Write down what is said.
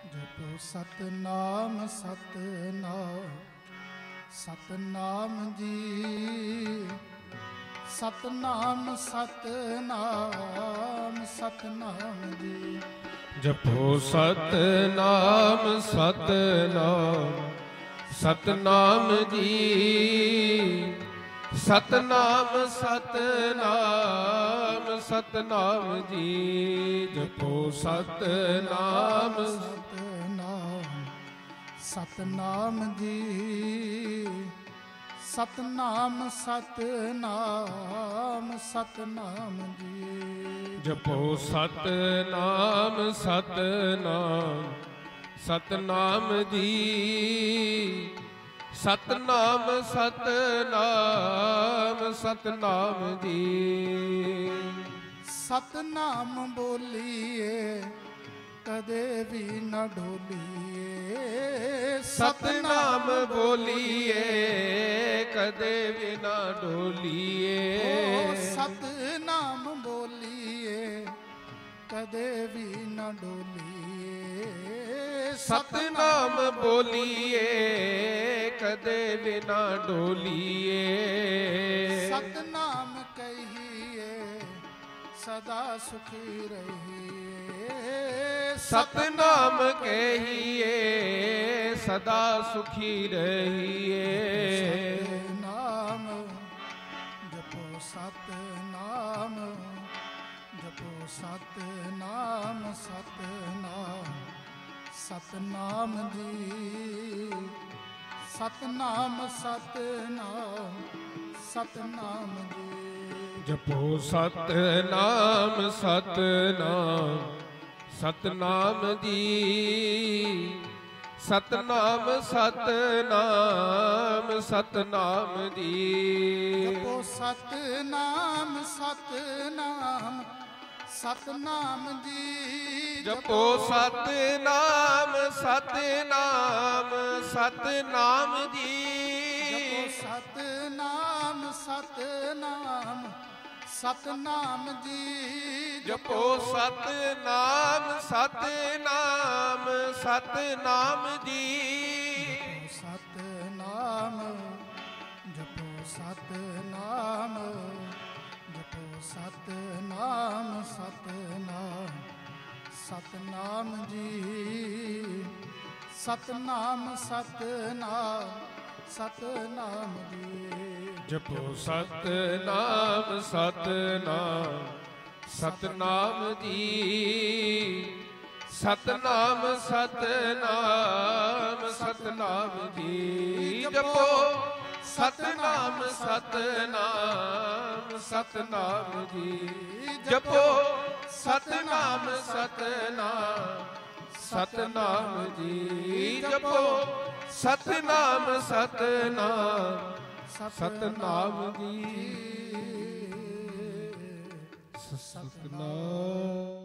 ਜਪੋ ਸਤਨਾਮ ਸਤਨਾਮ ਸਤਨਾਮ ਜੀ। ਸਤਨਾਮ ਸਤਨਾਮ ਸਤਨਾਮ ਜੀ। ਜਪੋ ਸਤਨਾਮ ਸਤਨਾਮ ਸਤਨਾਮ ਜੀ। ਸਤਨਾਮ ਸਤਨਾਮ ਸਤਨਾਮ ਜੀ। ਜਪੋ ਸਤਨਾਮ ਸਤਨਾਮ ਸਤਨਾਮ ਜੀ। ਸਤਨਾਮ ਸਤਨਾਮ ਸਤਨਾਮ ਜੀ। ਜਪੋ ਸਤਨਾਮ ਸਤਨਾਮ ਸਤਨਾਮ ਜੀ। ਸਤਨਾਮ ਸਤਨਾਮ ਸਤਨਾਮ ਜੀ। ਸਤਨਾਮ ਬੋਲੀਏ ਕਦੇ ਵੀ ਨਾ ਡੋਲੀਏ। ਸਤਨਾਮ ਬੋਲੀਏ ਕਦੇ ਵੀ ਨਾ ਡੋਲੀਏ। ਸਤਨਾਮ ਬੋਲੀਏ ਕਦੇ ਵੀ ਨਾ ਡੋਲੀਏ। ਸਤਨਾਮ ਬੋਲੀਏ ਕਦੇ ਵੀ ਨਾ ਡੋਲੀਏ। ਸਤਨਾਮ ਕਹੀਏ ਸਦਾ ਸੁਖੀ ਰਹੀਏ। ਸਤਨਾਮ ਕਹੀਏ ਸਦਾ ਸੁਖੀ ਰਹੀਏ। ਸਤਨਾਮ ਜਪੋ ਸਤਨਾਮ ਜਪੋ ਸਤਨਾਮ ਸਤਨਾਮ ਸਤਨਾਮ ਜੀ। ਸਤਨਾਮ ਸਤਨਾਮ ਸਤਨਾਮ ਜੀ। ਜਪੋ ਸਤਨਾਮ ਸਤਨਾਮ ਸਤਨਾਮ ਜੀ। ਸਤਨਾਮ ਸਤਨਾਮ ਸਤਨਾਮ ਜੀ। ਜਪੋ ਸਤਨਾਮ ਸਤਨਾਮ ਸਤਨਾਮ ਜੀ। ਜਪੋ ਸਤਨਾਮ ਸਤਨਾਮ ਸਤਨਾਮ ਜੀ। ਜਪੋ ਸਤਨਾਮ ਸਤਨਾਮ ਸਤਨਾਮ ਜੀ। ਜਪੋ ਸਤਨਾਮ ਸਤਨਾਮ ਸਤਨਾਮ ਜੀ। ਸਤਨਾਮ ਜਪੋ ਸਤਨਾਮ ਜਪੋ ਸਤਨਾਮ ਸਤਨਾਮ ਸਤਨਾਮ ਜੀ। ਸਤਨਾਮ ਸਤਨਾਮ ਸਤਨਾਮ ਜੀ। ਜਪੋ ਸਤਨਾਮ ਸਤਨਾਮ ਸਤਨਾਮ ਜੀ। ਸਤਨਾਮ ਸਤਨਾਮ ਸਤਨਾਮ ਜੀ। ਜਪੋ ਸਤਨਾਮ ਸਤਨਾਮ ਸਤਨਾਮ ਜੀ। ਜਪੋ ਸਤਨਾਮ ਸਤਨਾਮ ਸਤਨਾਮ ਜੀ। ਜਪੋ ਸਤਨਾਮ ਸਤਨਾਮ ਸਤਨਾਮ ਜੀ। ਸਤਨਾਮ